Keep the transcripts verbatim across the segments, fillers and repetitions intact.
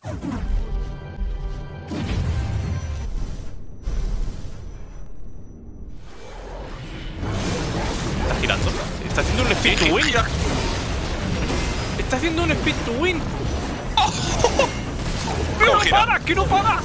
Está girando. Está haciendo un speed to win. Está haciendo un speed to win. ¡Oh! ¡Que no para! ¡Que no para!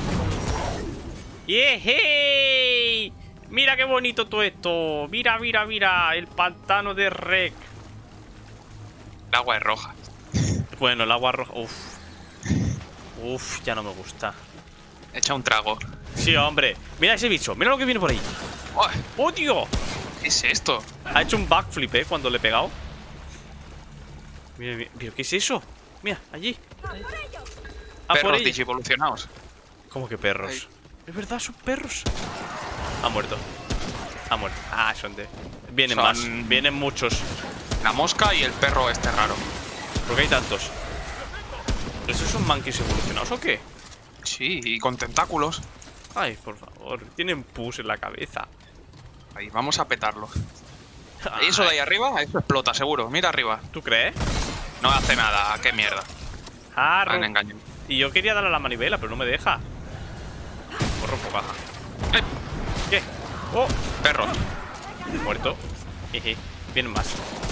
¡Yehey! Mira qué bonito todo esto. Mira, mira, mira. El pantano de Rek. El agua es roja. Bueno, el agua roja. Uf. Uf, ya no me gusta. Echa un trago. Sí, hombre. Mira ese bicho. Mira lo que viene por ahí. ¡Oh! ¡Oh, tío! ¿Qué es esto? Ha hecho un backflip, ¿eh? Cuando le he pegado. Mira, mira. ¿Pero qué es eso? Mira, allí. Ah, Perros digievolucionados. ¿Cómo que perros? Ahí. Es verdad, son perros. Ha muerto. Ha muerto. Ah, son de... Vienen son... más. Vienen muchos. La mosca y el perro este raro. ¿Por qué hay tantos? ¿Esos son monkeys evolucionados o qué? Sí, y con tentáculos. Ay, por favor. Tienen pus en la cabeza. Ahí, vamos a petarlo. ¿Y eso de ahí arriba? Eso explota, seguro. Mira arriba. ¿Tú crees? No hace nada. ¿Qué mierda? Ah, me engaño. Y yo quería darle a la manivela, pero no me deja. Corro por baja. ¿Eh? ¿Qué? ¡Oh! Perro. Muerto. Jeje. Vienen más.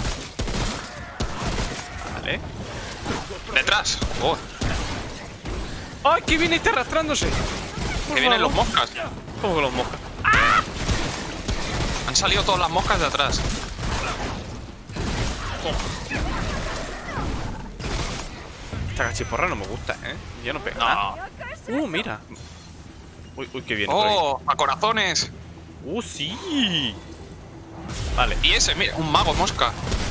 Vale. Detrás. Oh. ¡Ay, que viene este arrastrándose! Que vienen los moscas. ¿Cómo que los moscas? ¡Ah! Han salido todas las moscas de atrás. Oh. Esta cachiporra no me gusta, ¿eh? Yo no pego nada. Uh, mira. Uy, uy, que viene. ¡Oh! ¡A corazones! ¡Uh, sí! Vale. Y ese, mira, un mago mosca.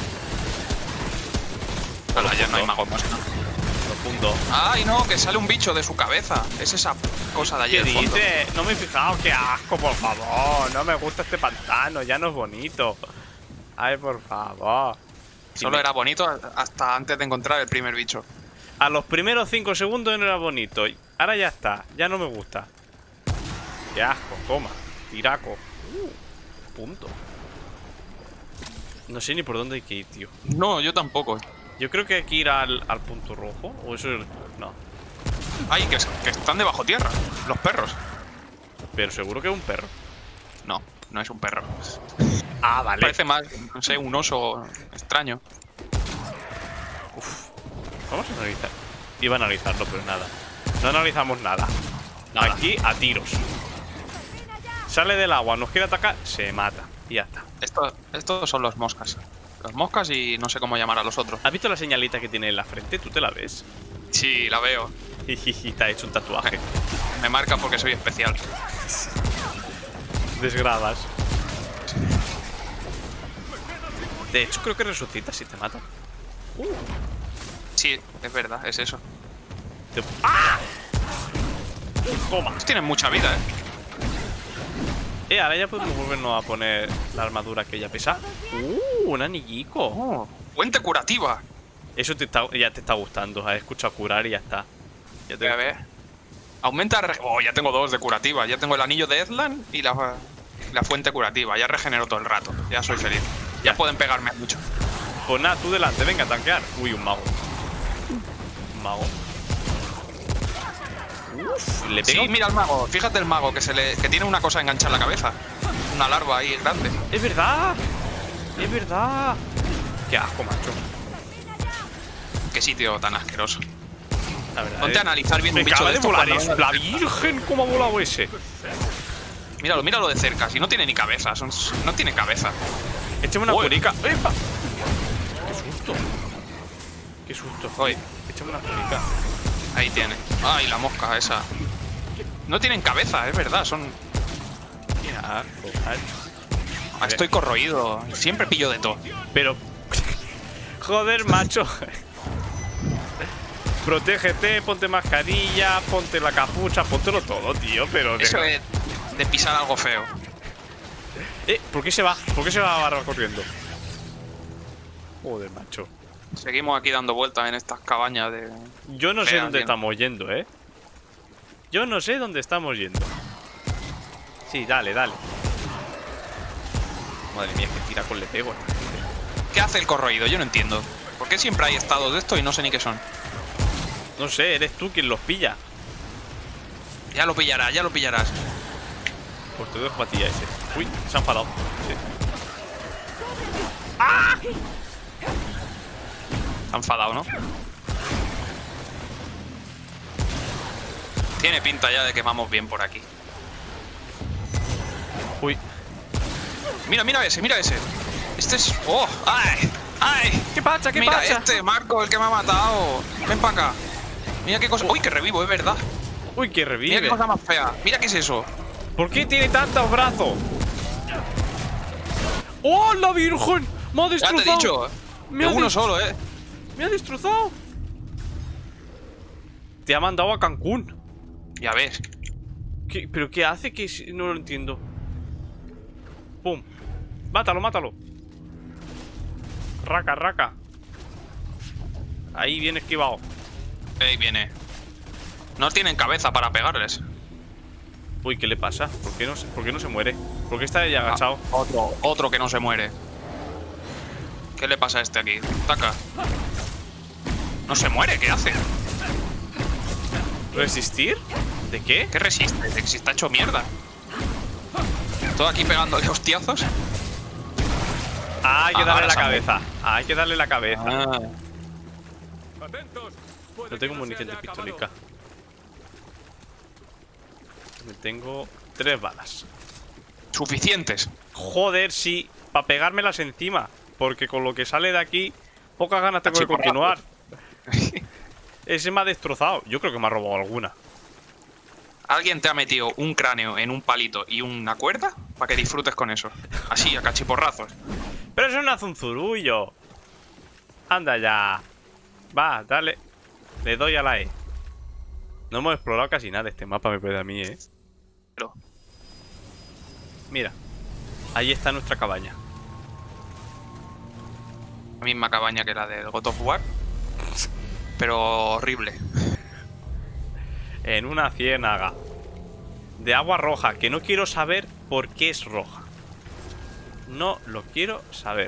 Hola, ya no hay mago mosca. Punto. ¡Ay, no! Que sale un bicho de su cabeza. Es esa cosa de allí. ¿Qué dice? No me he fijado. ¡Qué asco, por favor! No me gusta este pantano. Ya no es bonito. Ay, por favor. Solo era bonito hasta antes de encontrar el primer bicho. A los primeros cinco segundos no era bonito. Ahora ya está. Ya no me gusta. ¡Qué asco! Toma. Tiraco. Uh, punto. No sé ni por dónde hay que ir, tío. No, yo tampoco. Yo creo que hay que ir al, al punto rojo. O eso es... No. Ay, que, que están debajo tierra. Los perros. Pero seguro que es un perro. No, no es un perro. Ah, vale. Parece más, no sé, un oso extraño. Uf. Vamos a analizar. Iba a analizarlo, pero nada. No analizamos nada. nada. Aquí a tiros. Sale del agua, nos quiere atacar, se mata. Y ya está. Estos, estos son los moscas. Los moscas y no sé cómo llamar a los otros. ¿Has visto la señalita que tiene en la frente? ¿Tú te la ves? Sí, la veo. Y te ha hecho un tatuaje. Me marca porque soy especial. Desgradas. De hecho, creo que resucita si te mata. Uh. Sí, es verdad, es eso. Te... ¡Ah! Toma. Tienen mucha vida, eh. Eh, ahora ya podemos volvernos a poner la armadura que ya pesa. Uh, un anillico. Oh, fuente curativa. Eso te está, ya te está gustando. Has escuchado curar y ya está. Ya te... A ver. Aumenta... Oh, ya tengo dos de curativa. Ya tengo el anillo de Edland y la, la fuente curativa. Ya regenero todo el rato. Ya soy feliz. Ya, ya pueden pegarme mucho. Pues nada, tú delante. Venga, a tanquear. Uy, un mago. Un mago. Uf, le pega. Sí, mira el mago. Fíjate el mago que se le que tiene una cosa enganchada en la cabeza. Una larva ahí grande. Es verdad. Es verdad. Qué asco, macho. Qué sitio tan asqueroso. La verdad. Ponte eh. a analizar bien Me un bicho acaba de, de estos volar cuando... eso. La virgen, cómo ha volado ese. Míralo, míralo de cerca. Si no tiene ni cabeza. Son... No tiene cabeza. Échame una Uy. curica. ¡Epa! Qué susto. Qué susto. Oye, échame una curica. Ahí tiene. Ay, la mosca esa. No tienen cabeza, es verdad. Son... Qué asco, macho. Ah, estoy corroído. Siempre pillo de todo. Pero... Joder, macho. Protégete, ponte mascarilla, ponte la capucha, póntelo todo, tío, pero... Eso deja... es de pisar algo feo. Eh, ¿por qué se va? ¿Por qué se va a barra corriendo? Joder, macho. Seguimos aquí dando vueltas en estas cabañas de... Yo no sé Vean dónde bien. estamos yendo, ¿eh? Yo no sé dónde estamos yendo. Sí, dale, dale. Madre mía, que tira con le pego. ¿Qué hace el corroído? Yo no entiendo. ¿Por qué siempre hay estados de esto y no sé ni qué son? No sé, eres tú quien los pilla. Ya lo pillarás, ya lo pillarás. Pues te dejo a ti a ese. Uy, se ha enfadado. Sí. ¡Ah! Se ha enfadado, ¿no? Tiene pinta ya de que vamos bien por aquí. Uy. Mira, mira ese, mira ese. Este es... ¡Oh! ¡Ay! ¡Ay! ¿Qué pasa? ¿Qué mira pasa? este, Marco, el que me ha matado. Ven para acá. Mira qué cosa... ¡Uy, que revivo, es verdad! Uy, que revive. Mira qué cosa más fea. Mira qué es eso. ¿Por qué tiene tantos brazos? ¡Oh, la virgen! ¡Me ha Ya destrozado! te he dicho. Me De ha uno dis- solo, ¿eh? ¡Me ha destrozado! Te ha mandado a Cancún. Ya ves. ¿Qué? ¿Pero qué hace? Que si- no lo entiendo. ¡Pum! ¡Mátalo, mátalo! ¡Raca, raca! Ahí viene esquivado. Ahí viene. No tienen cabeza para pegarles. Uy, ¿qué le pasa? ¿Por qué no se, por qué no se muere? ¿Por qué está ahí agachado? Ah, otro. Otro que no se muere. ¿Qué le pasa a este aquí? Taca. No se muere, ¿qué hace? ¿Resistir? ¿De qué? ¿Qué resiste? De que se está hecho mierda. Todo aquí pegándole hostiazos. Ah, hay que Ah, darle ahora la se ha cabeza. Ah, hay que darle la cabeza. Ah. No tengo munición de pistolica. Me tengo tres balas. Suficientes. Joder, sí, para pegármelas encima. Porque con lo que sale de aquí, pocas ganas tengo de continuar. Ese me ha destrozado. Yo creo que me ha robado alguna. ¿Alguien te ha metido un cráneo en un palito y una cuerda? Para que disfrutes con eso. Así, a cachiporrazos. Pero eso no hace un zurullo. Anda ya. Va, dale. Le doy a la E. No hemos explorado casi nada este mapa, me parece a mí, ¿eh? Pero, Mira. Ahí está nuestra cabaña. la misma cabaña que la del God of War. Pero horrible. En una ciénaga. De agua roja, que no quiero saber por qué es roja. No lo quiero saber.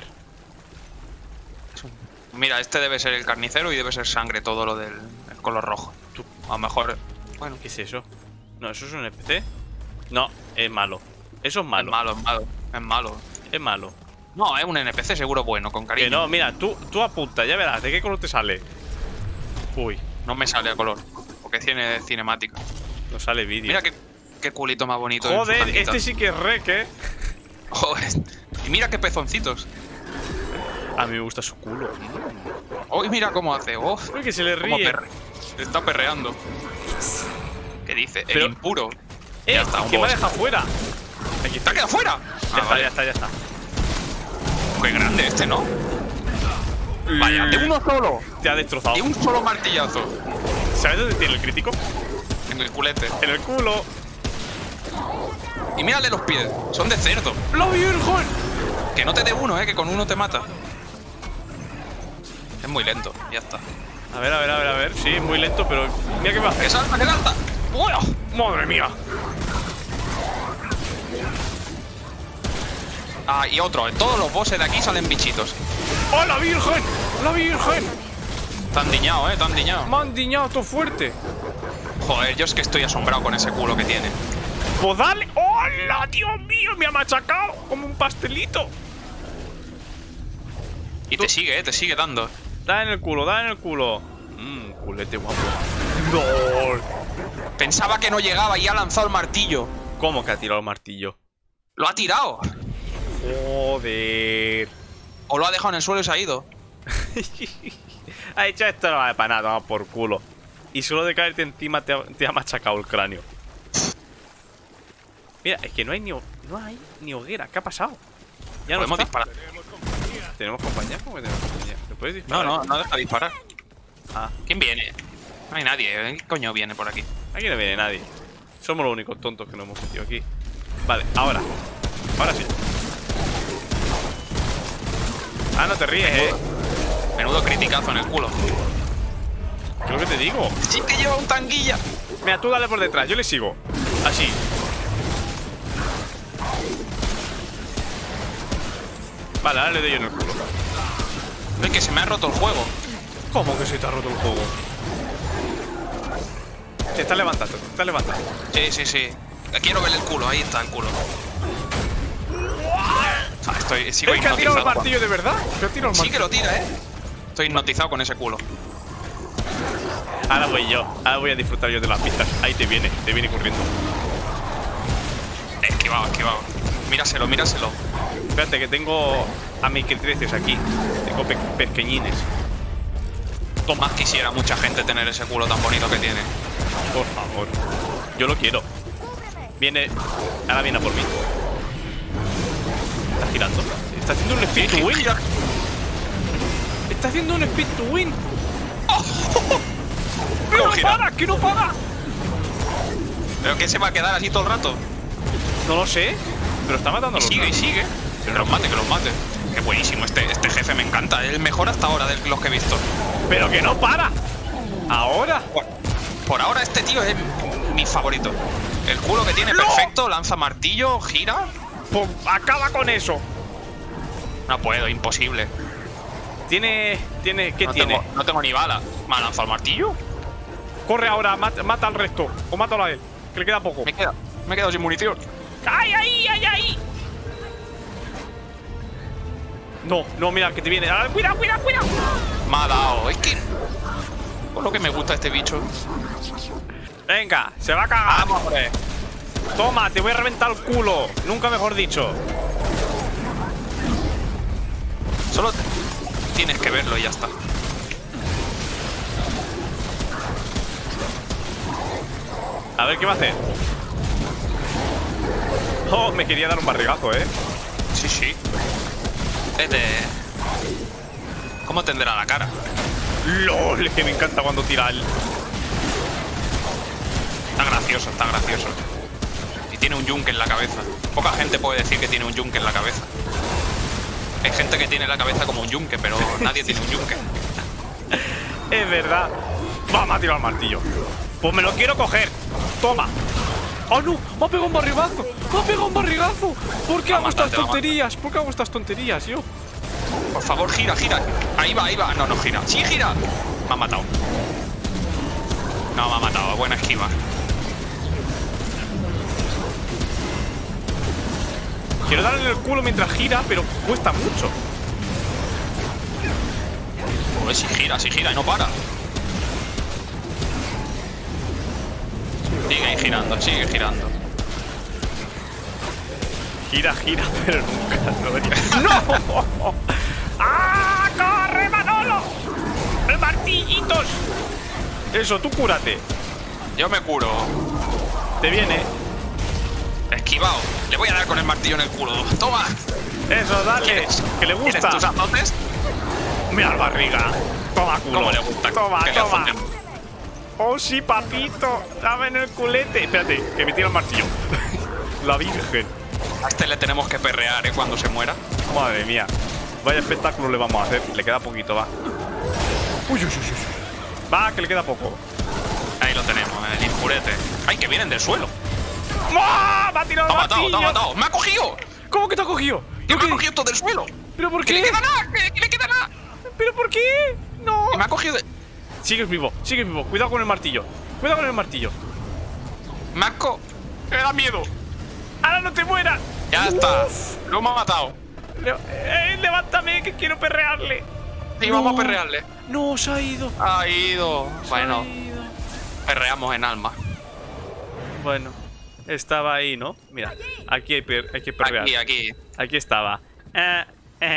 Mira, este debe ser el carnicero y debe ser sangre todo lo del el color rojo. Tú- A lo mejor... Bueno, ¿Qué es eso? No, ¿eso es un N P C? No, es malo. Eso es malo. es malo, es malo. Es malo. Es malo. No, es un N P C seguro bueno, con cariño. Que no, mira, tú, tú apunta, ya verás, ¿de qué color te sale? Uy, No me sale a color. Porque tiene cinemática. no sale vídeo. Mira qué, qué culito más bonito. en su Joder, pancita. este sí que es rec, ¿eh? Joder. Y mira qué pezoncitos. A mí me gusta su culo. Uy, mira cómo hace. Oh, Uy, que se le cómo ríe. perre- está perreando. ¿Qué dice? El Pero- impuro. ¡Eh! Ya está, un ¡Que me ha boss. dejado fuera! Aquí ¿Te está. ha quedado fuera? Ya está, ya está, ya está. Qué grande este, ¿no? Vaya, de uno solo. Te ha destrozado. De un solo martillazo. ¿Sabes dónde tiene el crítico? En el culete. En el culo. Y mírale los pies. Son de cerdo. ¡La virgen! Que no te dé uno, eh, que con uno te mata. Es muy lento, ya está. A ver, a ver, a ver, a ver. Sí, muy lento, pero mira qué va a ¡Que hacer. salta, que salta! ¡Bueno! ¡Madre mía! Ah, y otro. En todos los bosses de aquí salen bichitos. ¡Oh, la virgen! ¡La virgen! Tan diñado, eh, tan diñado. Me han diñado todo fuerte. Joder, yo es que estoy asombrado con ese culo que tiene. Pues dale. ¡Hola, Dios mío! Me ha machacado como un pastelito. Y Tú- te sigue, eh, te sigue dando. Da en el culo, da en el culo. Mmm, culete guapo. ¡No! Pensaba que no llegaba y ha lanzado el martillo. ¿Cómo que ha tirado el martillo? Lo ha tirado. Joder. O lo ha dejado en el suelo y se ha ido. Ha hecho esto, no vale para nada, toma por culo. Y solo de caerte encima te ha, te ha machacado el cráneo. Mira, es que no hay ni, ho- no hay ni hoguera. ¿Qué ha pasado? Ya no Podemos está. disparar. ¿Tenemos compañía? ¿Cómo que tenemos compañía? ¿Te puedes No, disparar? no, no deja disparar. Ah, ¿Quién viene? No hay nadie. ¿eh? ¿Qué coño viene por aquí? aquí no viene nadie. Somos los únicos tontos que nos hemos metido aquí. Vale, ahora. Ahora sí. Ah, no te ríes, eh. Menudo criticazo en el culo. ¿Qué es lo que te digo? Sí que lleva un tanguilla. Mira, tú dale por detrás, yo le sigo. Así. Vale, ahora le doy yo en el culo. Es que se me ha roto el juego. ¿Cómo que se te ha roto el juego? Te estás levantando, te estás levantando. Sí, sí, sí. Quiero ver el culo, ahí está el culo. O sea, estoy, sigo Es que ha tirado el hipnotizado. martillo de verdad. Que ha tirado el Sí martillo. que lo tira, eh. Estoy hipnotizado con ese culo. Ahora voy yo. Ahora voy a disfrutar yo de las pistas. Ahí te viene, te viene corriendo. Esquivado, esquivado. Míraselo, míraselo. Espérate, que tengo a mis creces aquí. Tengo pe pequeñines. Más quisiera mucha gente tener ese culo tan bonito que tiene. Por favor. Yo lo quiero. Viene. Ahora viene a por mí. Está girando. Está haciendo un speed to win. Está haciendo un speed to win. ¡Que no para! ¡Que no para! ¿Pero qué se va a quedar así todo el rato? No lo sé. Pero está matando a Y los sigue, y raros. sigue. Que los mate, que los mate. Qué buenísimo. Este, este jefe me encanta. Es el mejor hasta ahora de los que he visto. Pero que no para. Ahora. Por, por ahora este tío es mi favorito. El culo que tiene ¡No! perfecto, lanza martillo, gira. Pues acaba con eso. No puedo, imposible. Tiene. Tiene. ¿Qué no tiene? Tengo, no tengo ni bala. ¿Me ha lanzado el martillo? Corre ahora, mata, mata al resto. O mátalo a él, que le queda poco. Me he quedado, me he quedado sin munición. ¡Ay, ay, ay, ay! No, no, mira, que te viene. Ah, cuidado, cuidado, cuidado. Me ha dado. Es que. Por lo que me gusta este bicho. Venga, se va a cagar. Vamos, hombre. Toma, te voy a reventar el culo. Nunca mejor dicho. Solo tienes que verlo y ya está. A ver qué va a hacer. Oh, me quería dar un barrigazo, eh. Sí, sí. Es de. ¿Cómo tendrá la cara? LOL, que me encanta cuando tira el. Está gracioso, está gracioso. Y tiene un yunque en la cabeza. Poca gente puede decir que tiene un yunque en la cabeza. Hay gente que tiene la cabeza como un yunque, pero nadie tiene un yunque. Es verdad. Vamos a tirar el martillo. Pues me lo quiero coger. Toma. ¡Oh, no! ¡Me ha pegado un barrigazo! ¡Me ha pegado un barrigazo! ¿Por qué Va a hago matar, estas te va a matar. tonterías? ¿Por qué hago estas tonterías, yo? Por favor, gira, gira. Ahí va, ahí va. No, no gira. ¡Sí, gira! Me ha matado. No, me ha matado. Buena esquiva. Quiero darle en el culo mientras gira, pero cuesta mucho. Pues sí gira, sí gira y no para. Sigue ahí girando, sigue girando. Gira, gira, pero nunca no venía. ¡No! ¡Ah! ¡Corre, Manolo! ¡El martillitos! Eso, tú cúrate. Yo me curo. Te viene. Esquivado. Le voy a dar con el martillo en el culo. ¡Toma! Eso, dale. ¿Quieres? Que le gusta. ¿Quieres tus azotes? Mira la barriga. Toma, culo. ¿Cómo le gusta? Toma, que le toma. azoten? Oh, sí, papito. Dame en el culete. Espérate, que me tira el martillo. La virgen. A este le tenemos que perrear, ¿eh? Cuando se muera. Madre mía. Vaya espectáculo le vamos a hacer. Le queda poquito, va. Uy, uy, uy, uy. Va, que le queda poco. Ahí lo tenemos, el injurete. ¡Ay, que vienen del suelo! ¡Ah! ¡Me ha tirado ¡Te el ha matado, te ha martillo! matado! ¡Me ha cogido! ¿Cómo que te ha cogido? ¡Que ¿Pero me ha qué? cogido todo del suelo! ¿Pero por ¡Que qué? le queda nada! ¡Que que le queda nada! ¿Pero por qué? No. ¡Que me ha cogido de... Sigues vivo, sigues vivo. Cuidado con el martillo. Cuidado con el martillo. ¡Me ha co... ¡Me da miedo! ¡Ahora no te mueras! ¡Ya está! Uf. ¡Lo me ha matado! Le- eh, levántame, que quiero perrearle. Sí, No. vamos a perrearle. No, se ha ido. Ha ido. Se Bueno, ha ido. perreamos en alma. Bueno, estaba ahí, ¿no? Mira, aquí hay, per- hay que perrear. Aquí, aquí. Aquí estaba. Eh,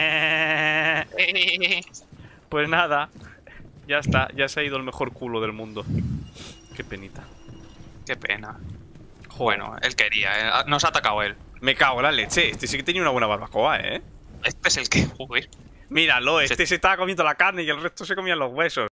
eh. Pues nada, ya está, ya se ha ido el mejor culo del mundo. Qué penita. Qué pena. Bueno, él quería, ¿eh? Nos ha atacado él. Me cago en la leche. Este sí que tenía una buena barbacoa, ¿eh? Este es el que... Joder. Míralo, este se estaba comiendo la carne y el resto se comían los huesos.